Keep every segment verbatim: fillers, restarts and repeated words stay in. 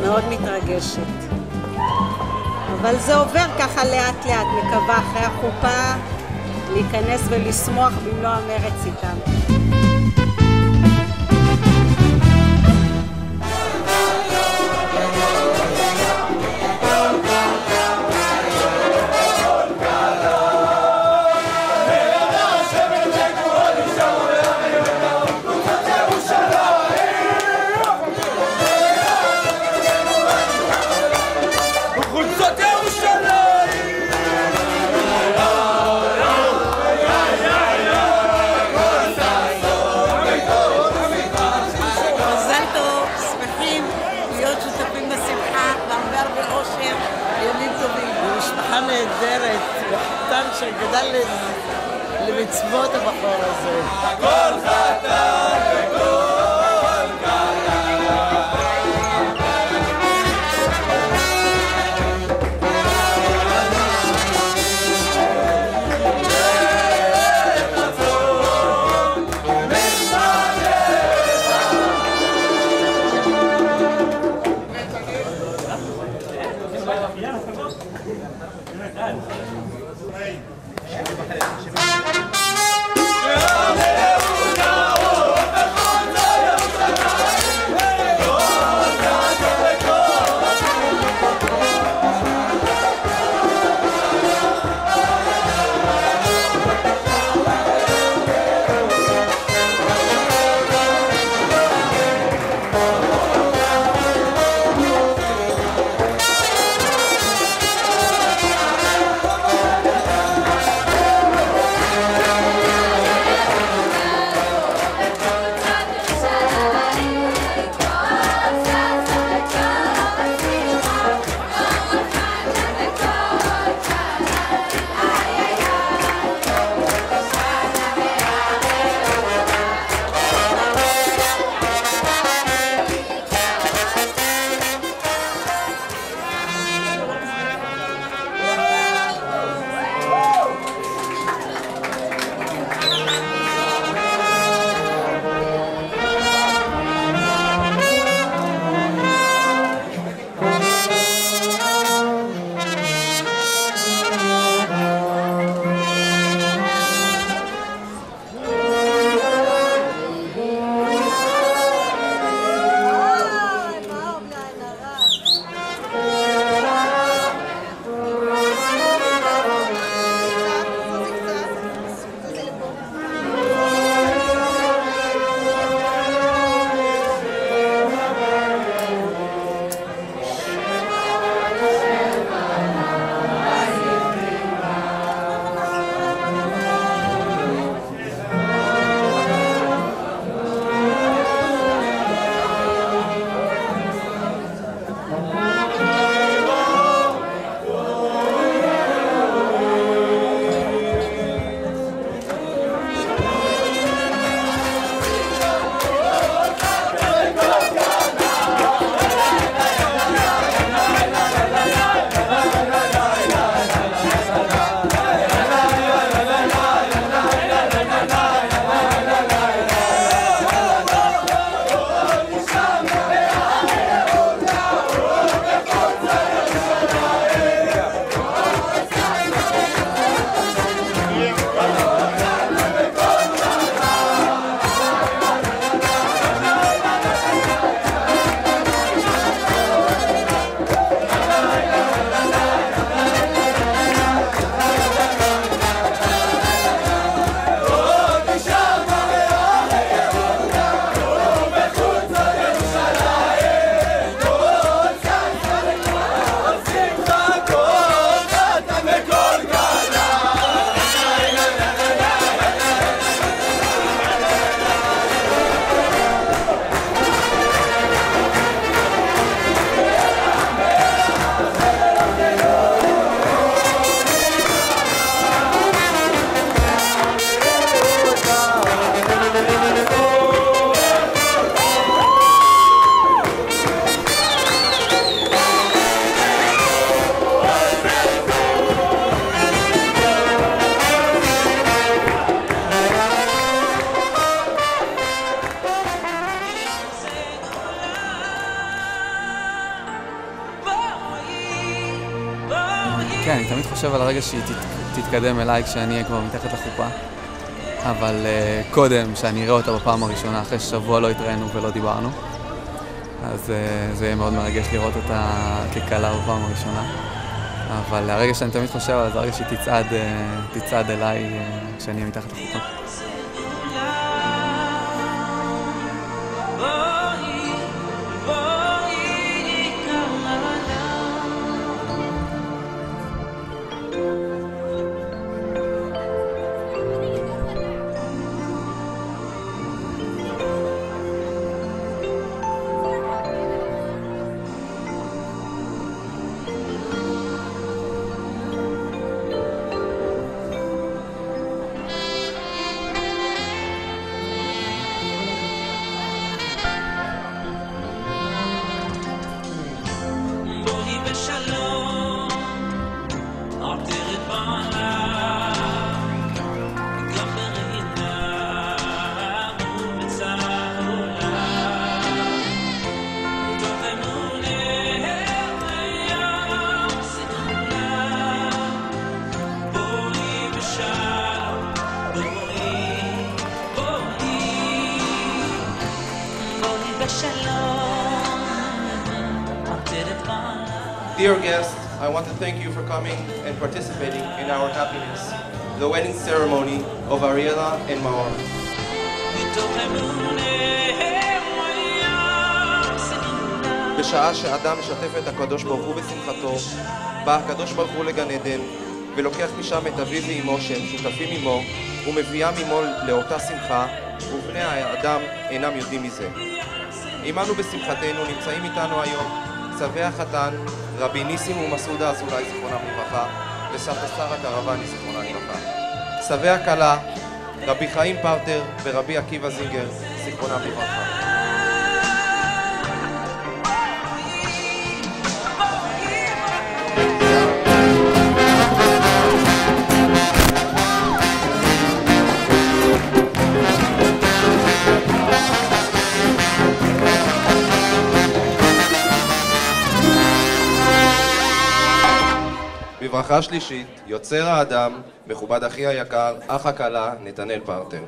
מאוד מתרגשת. אבל זה עובר ככה לאט לאט, מקווה אחרי החופה להיכנס ולשמוח במלוא המרץ איתם. נהדרת, וחתן שגדל למצוות הבחור הזה. הכל חתן וכל כלה. Yeah. כן, אני תמיד חושב על הרגע שהיא תתקדם אליי כשאני אהיה כבר מתחת לחופה. אבל uh, קודם, שאני אראה אותה בפעם הראשונה, אחרי ששבוע לא התראינו ולא דיברנו. אז uh, זה יהיה מאוד מרגש לראות אותה כקלה בפעם הראשונה. אבל הרגע שאני תמיד חושב על זה, הרגע שהיא תצעד, uh, תצעד אליי uh, כשאני אהיה מתחת לחופה. Dear guests, I want to thank you for coming and participating in our happiness, the wedding ceremony of Ariela and Maor. בשעה שאדם משתף את הקדוש ברוך הוא בשמחתו, בא הקדוש ברוך הוא לגן עדן ולוקח משם את אביו ואמו שהם שותפים עמו ומביאם עמו לאותה שמחה, ובני האדם אינם יודעים מזה. עמנו בשמחתנו נמצאים איתנו היום סבי החתן, רבי ניסים ומסעודה אזולאי זיכרונם לברכה, וסבתא שרה קרבני זיכרונה לברכה. סבי הכלה, רבי חיים פרטר ורבי עקיבא זינגר זיכרונם לברכה. בברכה שלישית, יוצר האדם, מכובד אחי היקר, אח הכלה, נתנאל פרטר.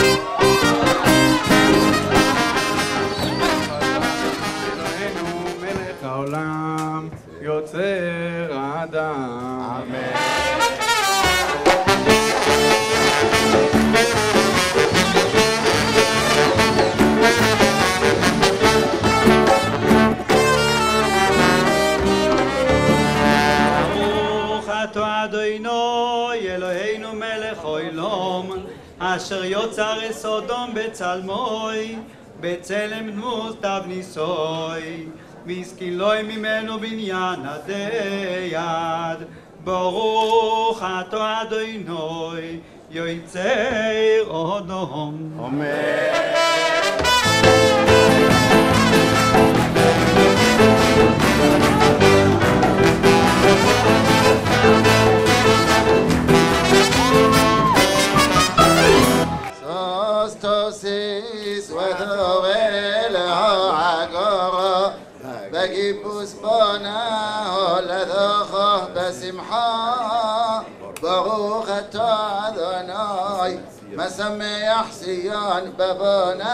אלוהינו מלך העולם, יוצר האדם. אמן. אדוני אלוהינו מלך העולם אשר יוצר את סודום בצלמוי בצלם דמות תבניסוי והשכילוי ממנו בניין הדייד ברוך אתה אדוני יוצר אדום. אמן. Sostosis وثوغل عقرة بقيبوس بنا لذخه بسمحة بروخة أذناي مسمى يحسيان ببنا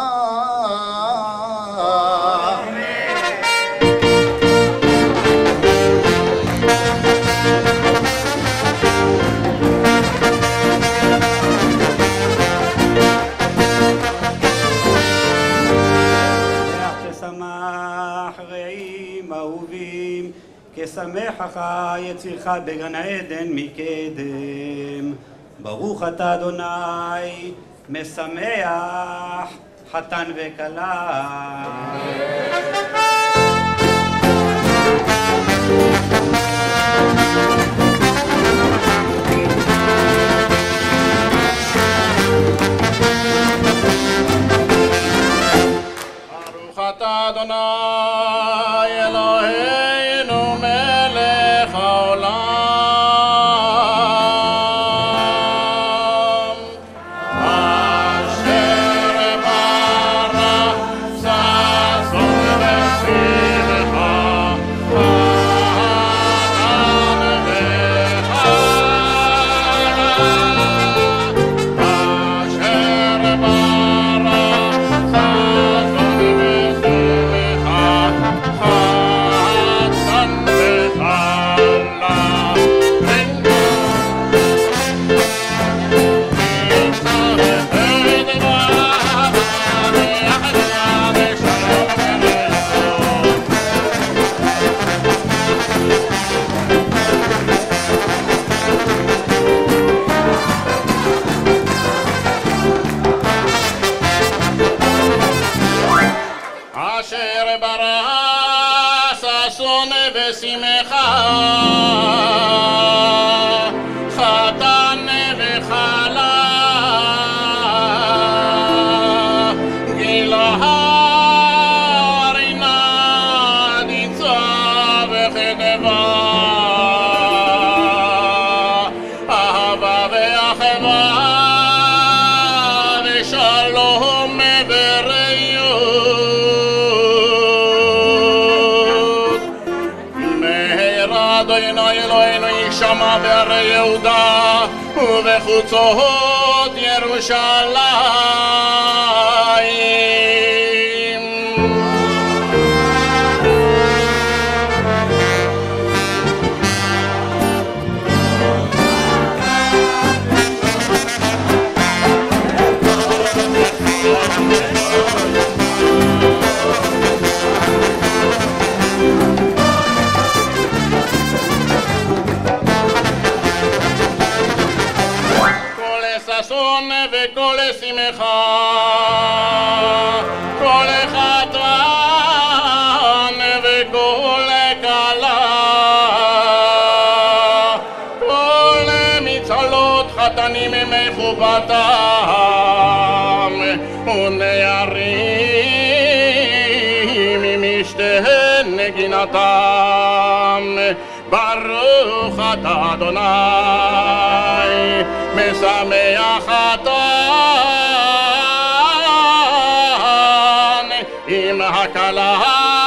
כשמחך יצירך בגן עדן מקדם ברוך אתה אדוני משמח חתן וכלה. ברוך אתה אדוני אלוהינו מלך העולם אשר ברא ששון לששון ושמחה, חתן וכלה, גילה רינה דיצה וחדווה, אהבה ואחווה ושלום ורעות. מהרה אדוני אלוהינו יישמע בהרי יהודה ובחוצות ירושלים. ששון וכל שמחה, כל חתן וכל כלה, כל מצלות חתנים מחובתם ונערים משתיהן נגינתם. ברוך אתה אדוני משמח חתן עם הכלה.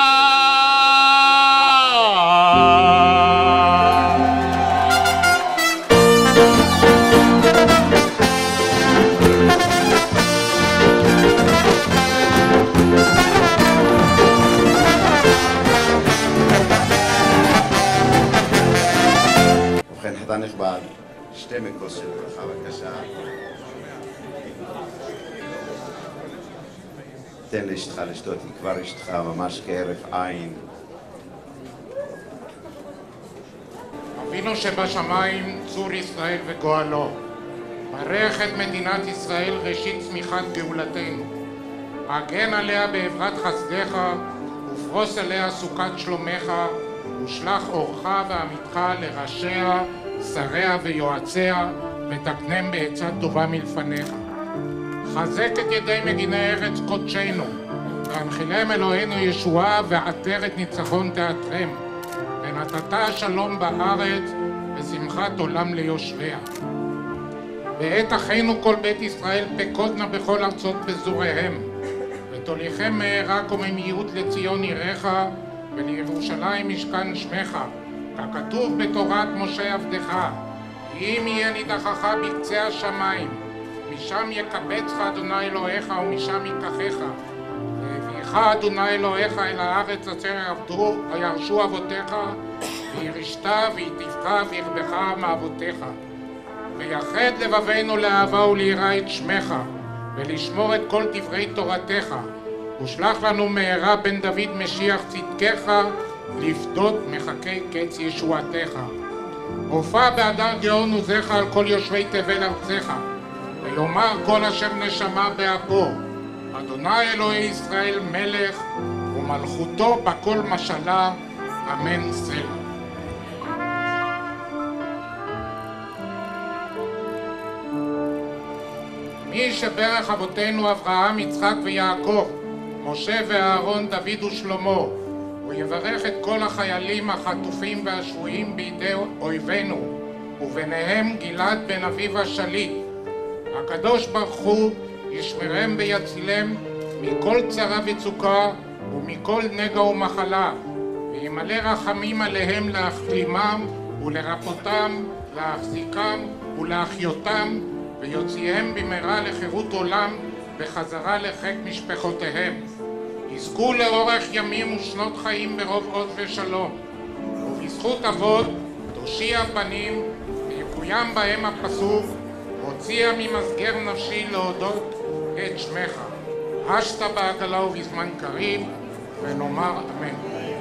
ובכן, חתן נכבד, שתי מקוס של ברכה בבקשה. תן לאשתך לשתות, היא כבר אשתך ממש כהרף עין. אבינו שבשמיים, צור ישראל וגואלו, ברך את מדינת ישראל ראשית צמיחת גאולתנו, הגן עליה בעברת חסדך ופרוס עליה סוכת שלומך, ושלח אורך ועמיתך לראשיה, שריה ויועציה, ותקנם בעצה טובה מלפניך. חזק את ידי מגיני ארץ קודשנו, והנחילם אלוהינו ישועה ועטרת ניצחון תעטרם, ונתת שלום בארץ ושמחת עולם ליושביה. ואת אחינו כל בית ישראל פקודנה בכל ארצות פזוריהם, ותוליכם מהרה קוממיות לציון עירך, ולירושלים משכן שמך, ככתוב בתורת משה עבדך, אם יהיה נידחך בקצה השמיים, משם יקבצך אדוני אלוהיך ומשם ייקחך, והביאך אדוני אלוהיך אל הארץ אשר יעבדו וירשו אבותיך, וירשת ויטיבך וירבך מאבותיך. ויחד לבבינו לאהבה וליראה את שמך, ולשמור את כל דברי תורתך, ושלח לנו מהרה בן דוד משיח צדקך, לפדות מחכי קץ ישועתך. הופע באדר גאון עוזך על כל יושבי תבל ארצך, ויאמר כל אשר נשמה באפו, אדוני אלוהי ישראל מלך, ומלכותו בכל משלה, אמן סלע. מי שברך אבותינו אברהם, יצחק ויעקב, משה ואהרון, דוד ושלמה, הוא יברך את כל החיילים החטופים והשבויים בידי אויבינו, וביניהם גלעד בן אביב השליט. הקדוש ברוך הוא ישמרם ויצילם מכל צרה וצוקה ומכל נגע ומחלה, וימלא רחמים עליהם להחלימם ולרפאותם, להחזיקם ולהחיותם, ויוציאם במהרה לחירות עולם בחזרה לחיק משפחותיהם. יזכו לאורך ימים ושנות חיים ברוב עוז ושלום, ובזכות אבות תושיע פנים, ויקוים בהם הפסוק, הוציאה ממסגר נפשי להודות את שמך. השת בעגלה ובזמן קריב, ונאמר אמן.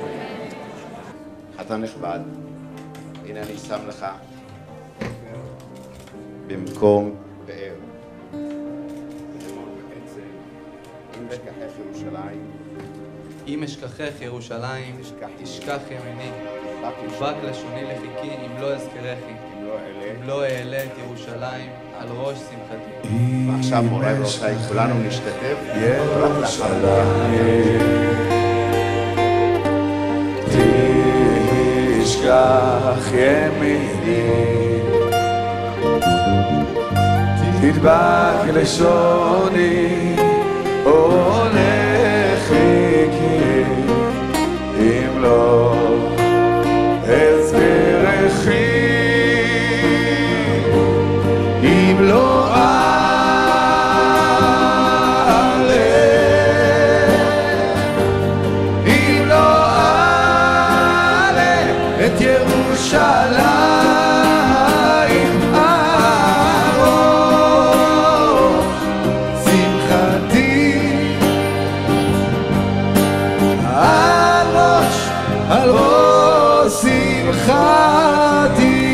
חתן נכבד, הנה אני שם לך במקום באר, עם בכחך ירושלים, אם אשכחך ירושלים, תשכח ימיני, דבק לשוני לחיקי, אם לא אזכרכי, אם לא אעלה את ירושלים על ראש שמחתי. ועכשיו מוריי ורבותיי, כולנו נשתתף רק לאחר תשכח ימיני, תדבק לשוני או לחיקי, אם לא אזכרכי, אם לא אעלה, אם לא אעלה את ירושלים על ראש שמחתי, על ראש, על ראש שמחתי.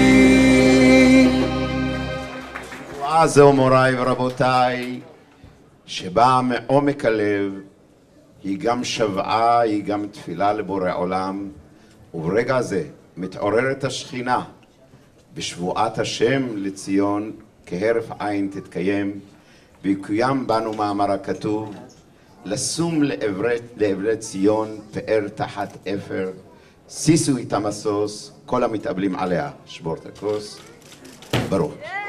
זהו מוריי ורבותיי, שבאה מעומק הלב, היא גם שבעה, היא גם תפילה לבורא עולם, וברגע זה מתעוררת השכינה בשבועת השם לציון, כהרף עין תתקיים, ויקוים בנו מאמר הכתוב, לשום לעברי, לעברי ציון פאר תחת אפר, שישו איתה משוש, כל המתאבלים עליה. שבור את הכוס, ברוך.